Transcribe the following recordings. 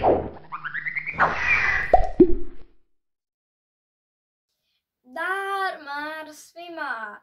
Dar mar svima!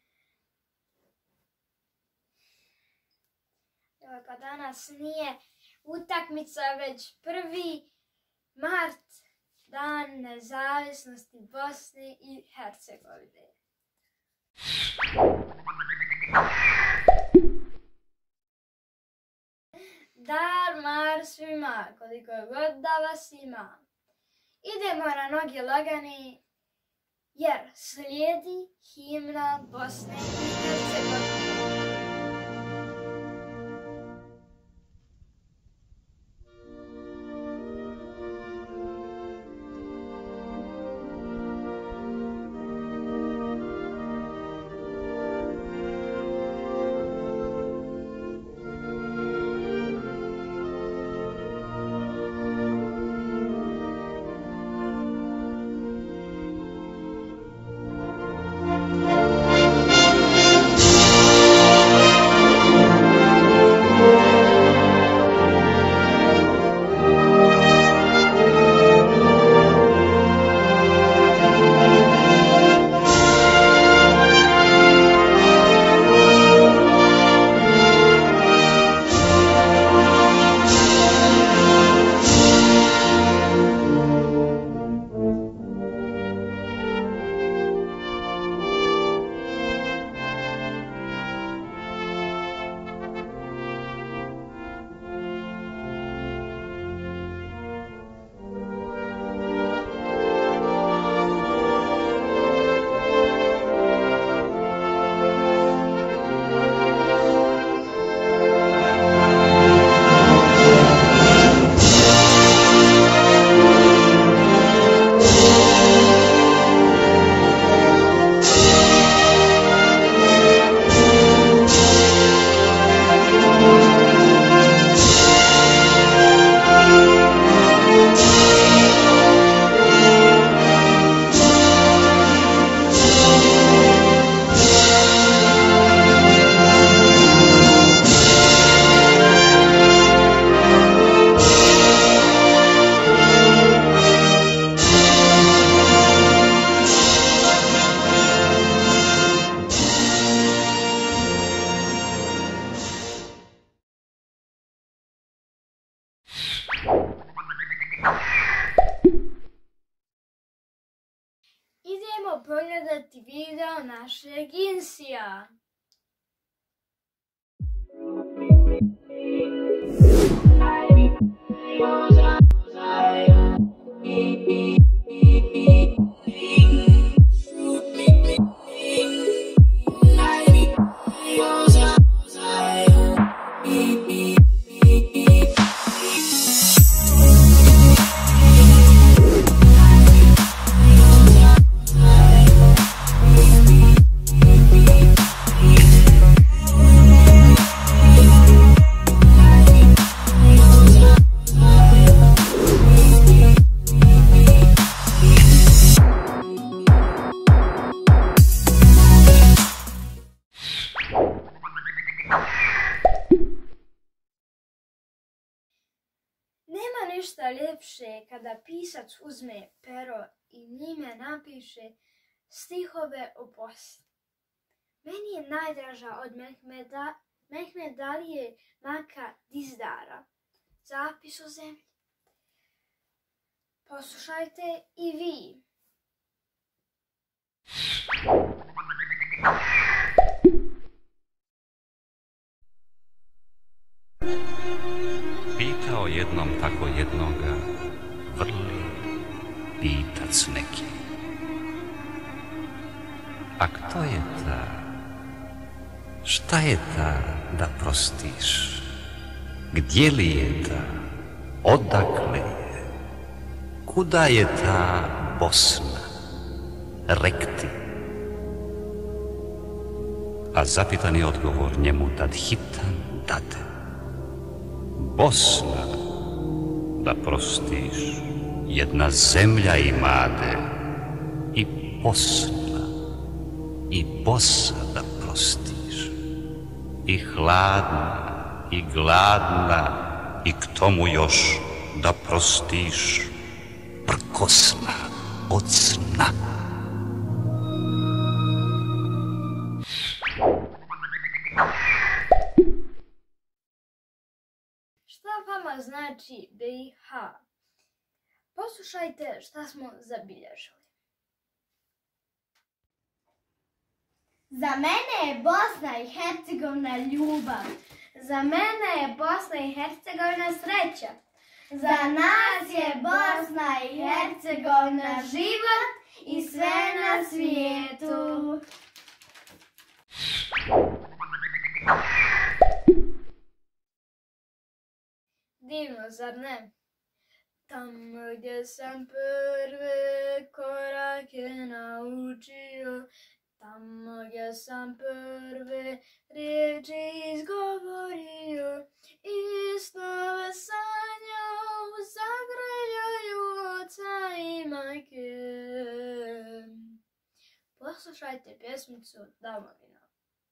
Pa danas nije utakmica, već 1. mart, dan nezavisnosti Bosne i Hercegovine. Dar mar svima, koliko god da vas ima. Idemo na noge lagani, jer slijedi himna Bosne i Hercegovine. Idemo pogledati video našeg Insija. Nema ništa ljepše kada pisac uzme pero i njime napiše stihove o Bosni. Meni je najdraža od Mehmed Alije Naka Dizdara Zapis o zemlji. Poslušajte i vi. Pitao jednom tako jednoga, vrli pitac neki. A kto je ta, šta je ta da prostiš? Gdje li je ta, odakle je? Kuda je ta Bosna, rekti? A zapitani odgovor njemu tad hitan dade. Bosna, da prostiš, jedna zemlja imade, i Bosna, i bosa da prostiš, i hladna, i gladna, i k tomu još da prostiš prkosna od sna. Šta vama znači BiH? Poslušajte šta smo zabilježili. Za mene je Bosna i Hercegovina ljubav. Za mene je Bosna i Hercegovina sreća. Za nas je Bosna i Hercegovina život i sve na svijetu. Divno, zar ne? Tamo gdje sam prve korake naučio, tamo gdje sam prve riječi izgovorio i snove sanjao zagrljaju oca i majke. Poslušajte pjesmicu Domovina.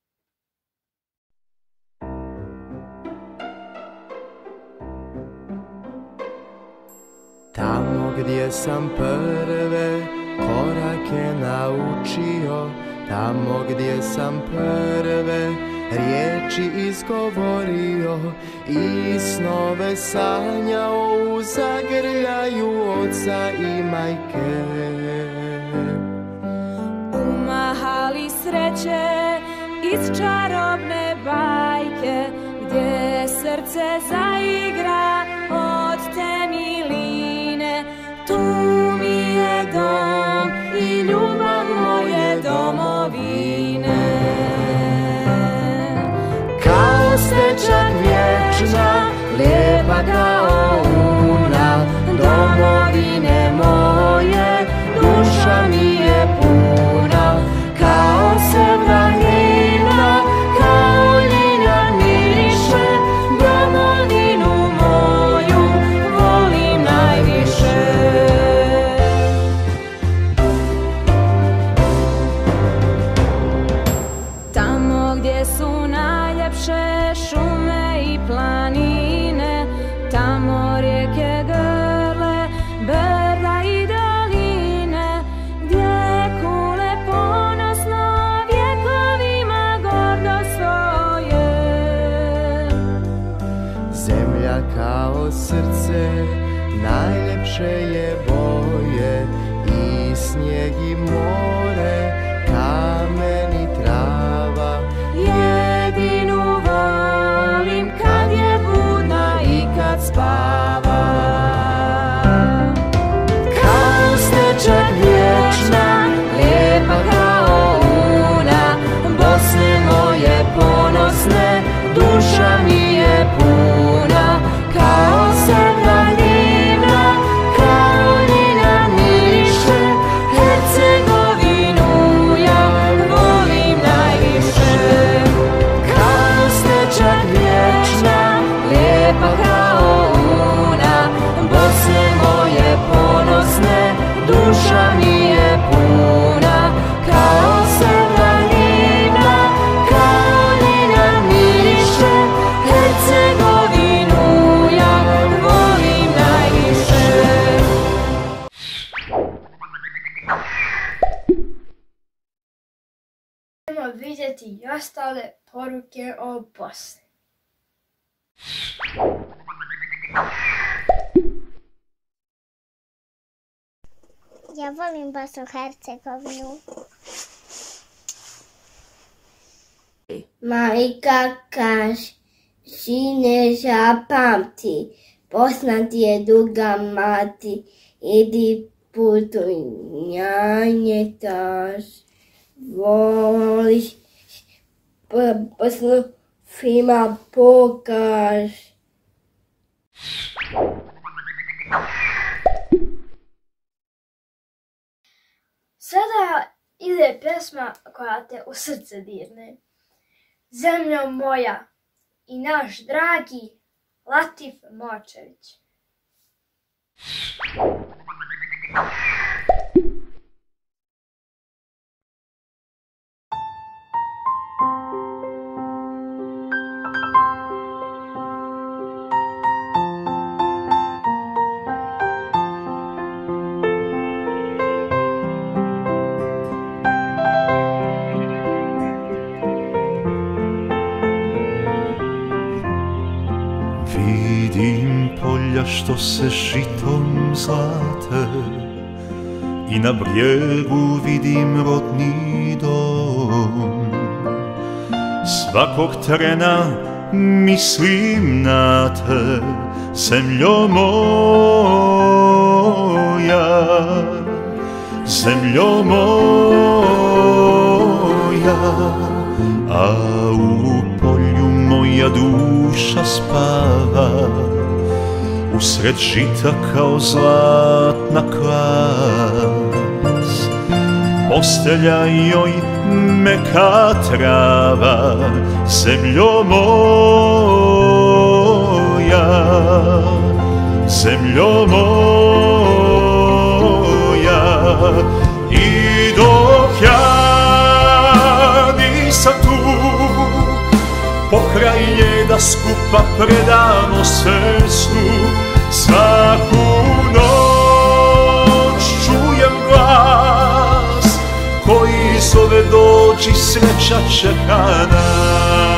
Tamo gdje sam prve korake naučio, tamo gdje sam prve riječi izgovorio i snove sanjao u zagrljaju oca i majke. U mahali sreće iz čarobne bajke, gdje srce zaigra od te miline, tu mi je dom i ljubav moje domovine. Kao stečak vječna, lijepa kao una, domovine moje, duša mi je puna. Kao sevna himna, kao lilja miriše, domovinu moju volim najviše. Tamo gdje su najljepše šume i planine, tamo rijeke grle, brda i doline, gdje kule ponosno vjekovima gordo svoje. Zemlja kao srce, najljepše je boje, i snijeg i more, kamen i trava. Jedinu volim kad je budna i kad spava. Kao stečak vječna, lijepa kao una, Bosne moje ponosne, duša mi je puna. Kao sevna himna, kao lilja miriše, Hercegovinu ja volim najviše. Kao stečak vječna, lijepa kao una, Bosne moje ponosne, duša mi je puna. Kao sevna himna, kao lilja miriše, Hercegovinu ja volim najviše. Idemo vidjeti i ostale poruke o Bosni. Ja volim Bosnu i Hercegovinu. Majka kaž, sine zapamti, Bosna ti je duga mati, idi putuj, njanje taš, voliš, Bosnu svima pokaž. Sada ide pjesma koja te u srce dirne. Zemljo moja i naš dragi Latif Močević. polja što se žitom zlate i na brijegu vidim rodni dom. Svakog trena mislim na te, zemljo moja, zemljo moja, a u polju moja duša spava, usred žita kao zlatna kvas. Postelja joj meka trava, zemljo moja, zemljo moja. I dok ja nisam tu, pokraj nje da skupa predamo sve snu. Svaku noć čujem glas koji zove dođi, sreća čeka nas.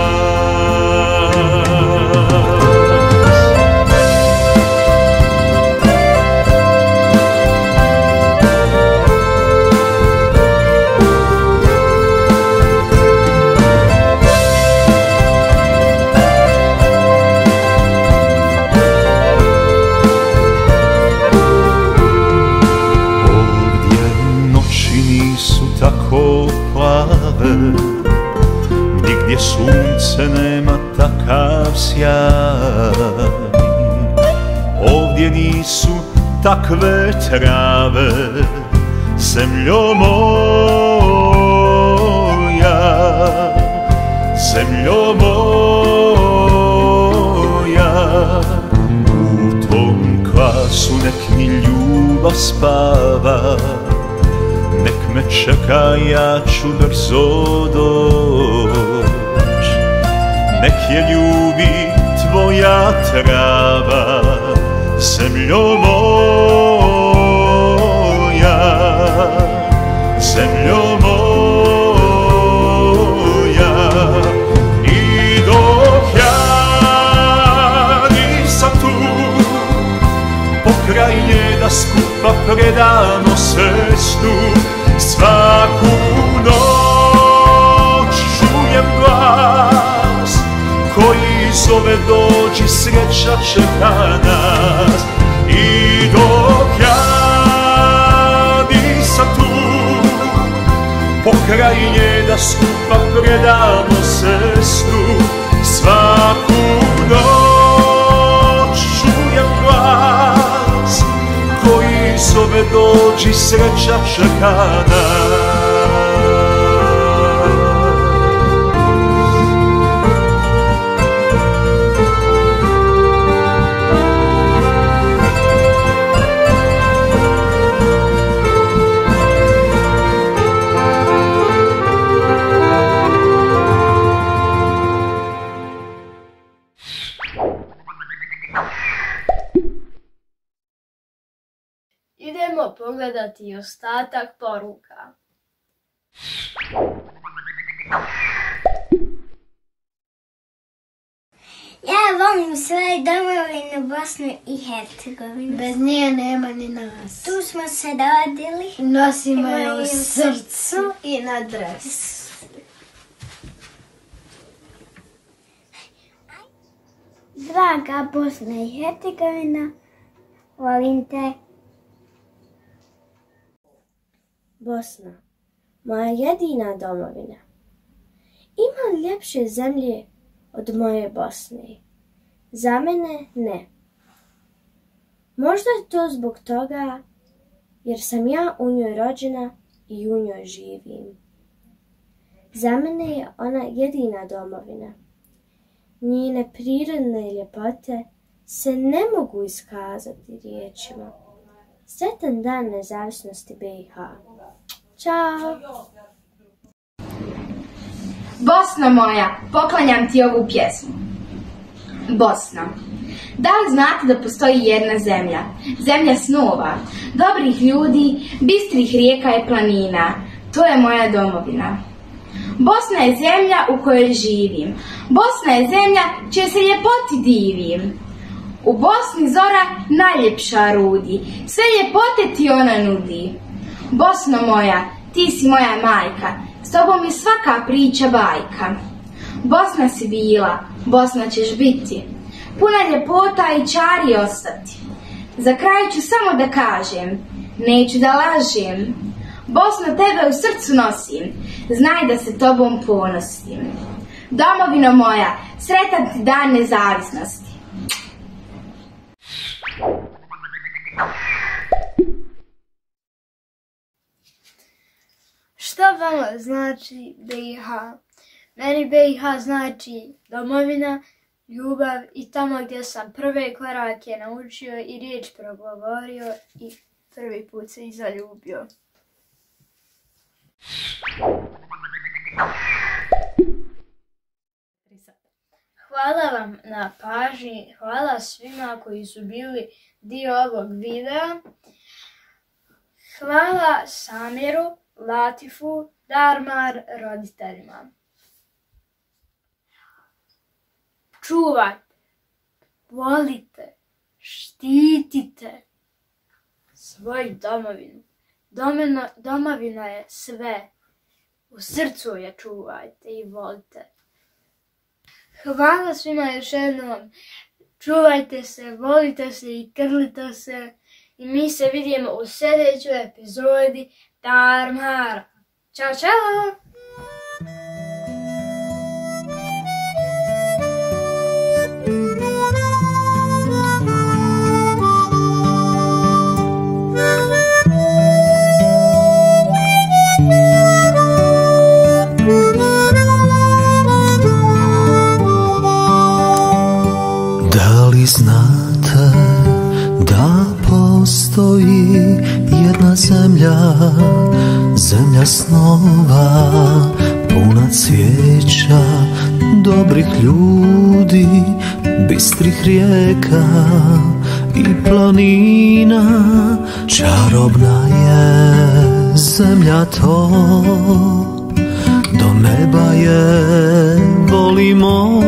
Nigdje sunce nema takav sjaj, ovdje nisu takve trave, zemljo moja, zemljo moja. U tom kvasu nek mi ljubav spava, nek me čeka, ja ću brzo doć. Nek je ljubi tvoja trava, zemljo moja, zemljo moja. I dok ja nisam tu, pokraj nje da skupa predamo sve snu. Svaku noć čujem glas koji zove dođi, sreća čeka nas. I dok ja nisam tu, pokraj nje da skupa predamo sve snu. Svaku noć čujem glas koji zove dođi, sreća čeka nas. Idemo pogledati ostatak poruka. Ja volim svoju domovinu Bosnu i Hercegovinu. Bez nje nema ni nas. Tu smo se rodili. Nosimo je u srcu i na dresu. Draga Bosna i Hercegovina, volim te. Bosna, moja jedina domovina. Ima li ljepše zemlje od moje Bosne? Za mene ne. Možda je to zbog toga jer sam ja u njoj rođena i u njoj živim. Za mene je ona jedina domovina. Njene prirodne ljepote se ne mogu iskazati riječima. Sretan dan nezavisnosti BiH. Ćao! Bosna moja, poklanjam ti ovu pjesmu. Bosna. Da li znate da postoji jedna zemlja? Zemlja snova, dobrih ljudi, bistrih rijeka i planina. To je moja domovina. Bosna je zemlja u kojoj živim. Bosna je zemlja čije se ljepoti divim. U Bosni zora najljepša rudi, sve ljepote ti ona nudi. Bosno moja, ti si moja majka, s tobom je svaka priča bajka. Bosna si bila, Bosna ćeš biti, puna ljepota i čari ostati. Za kraj ću samo da kažem, neću da lažem, Bosno tebe u srcu nosim, znaj da se tobom ponosim. Domovino moja, sretan ti dan nezavisnosti. Šta vama znači BiH? Meni BiH znači domovina, ljubav i tamo gdje sam prve korake naučio i riječ progovorio i prvi put se i zaljubio. Hvala vam na pažnji, hvala svima koji su bili dio ovog videa. Hvala Samiru, Latifu, Darmar, roditeljima. Čuvajte, volite, štitite svoju domovinu. Domovina je sve. U srcu je čuvajte i volite. Hvala svima još jednom. Čuvajte se, volite se i krlite se. I mi se vidimo u sljedećoj epizodi Darmara. Ćao, čao! Da li znate da postoji jedna zemlja, zemlja snova, puna cvijeća, dobrih ljudi, bistrih rijeka i planina, čarobna je zemlja to, do neba je volimo.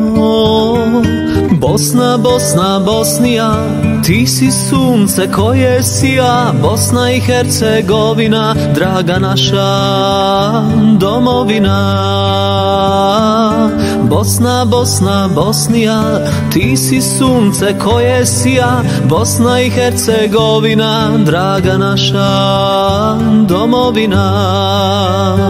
Bosna, Bosna, Bosnija, ti si sunce koje sija, Bosna i Hercegovina, draga naša domovina. Bosna, Bosna, Bosnija, ti si sunce koje sija, Bosna i Hercegovina, draga naša domovina.